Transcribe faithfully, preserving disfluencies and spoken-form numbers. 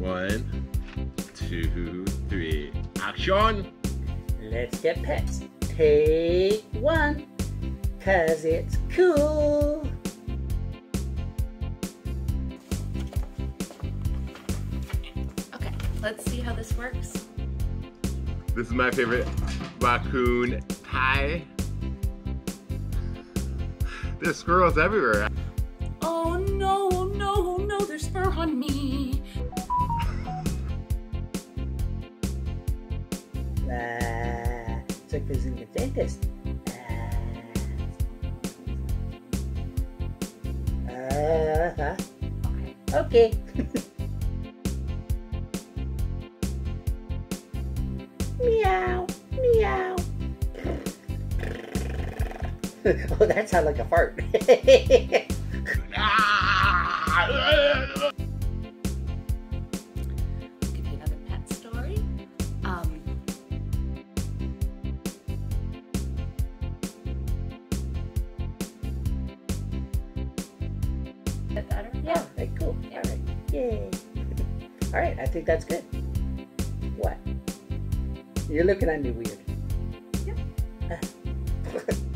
One, two, three, action! Let's get pets. Take one, cause it's cool. Okay, let's see how this works. This is my favorite raccoon pie. There's squirrels everywhere. Oh no, no, no, there's fur on me. Uh, it's like visiting a dentist. Uh, uh-huh. Okay. Meow, meow. Oh, that sounded like a fart. Give you another pet story. Um, Is that better? Yeah, right, cool. Yeah. All right, yay. All right, I think that's good. What? You're looking at me weird. Yep. Uh,